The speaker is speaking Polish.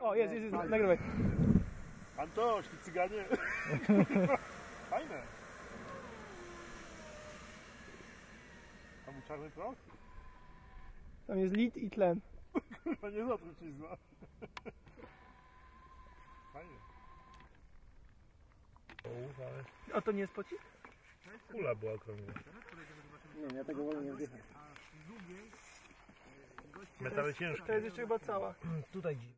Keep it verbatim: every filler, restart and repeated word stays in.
O, jest, jest, jest, nagrywaj. Antoś, ty cyganie. Fajne. Tam był czarny proch? Tam jest lit i tlen. Kurwa, nie za trucizna. Fajnie. A to nie jest pocik? Kula była okrągła. Nie, ja tego wolę nie wdychać. Metale ciężkie. To jest jeszcze chyba cała. Tutaj